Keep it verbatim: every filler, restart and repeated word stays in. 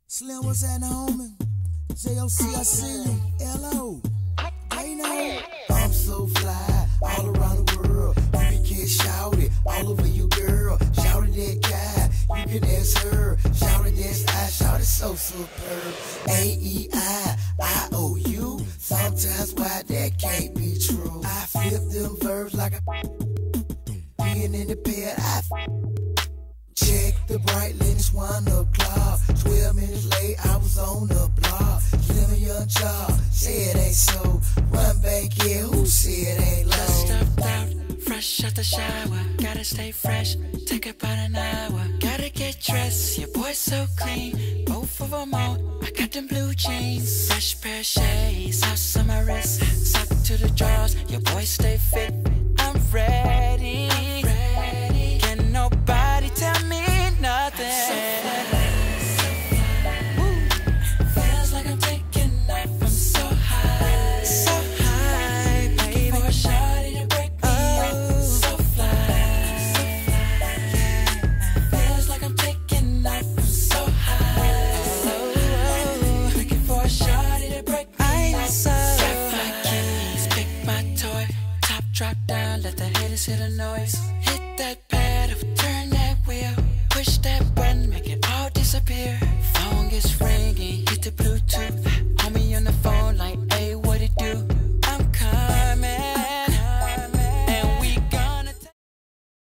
Slim, what's happening, homie? J O C, I see you. L O. They know. I'm so fly, all around the world. You can get shouted all over you, girl. Shouted that guy, you can ask her. Shouted that I, shouted so superb. A E I I O U. Sometimes why that can't be true. I flip them verbs like a being in the bed. I check the bright lens, one o'clock. Twelve minutes late, I was on the block. Slim and young job, say it ain't so. Run back here, who said it ain't low? Just stepped out, fresh out the shower. Gotta stay fresh, take about an hour. Gotta get dressed, your boy's so clean. Both of them on, I got them blue jeans. Fresh pair of shades, house on my wrist. Sock to the drawers, your boy stay fit. I'm ready, I'm ready. Can nobody tell me nothing? Feels like I'm taking off, I'm so high, so high, baby. Looking for a shawty to break me up, so fly, so fly. Feels like I'm taking off, I'm so high, so high. Looking for a shawty to break me up, so fly. Keys, pick my toy, top drop down, let the haters hear the noise.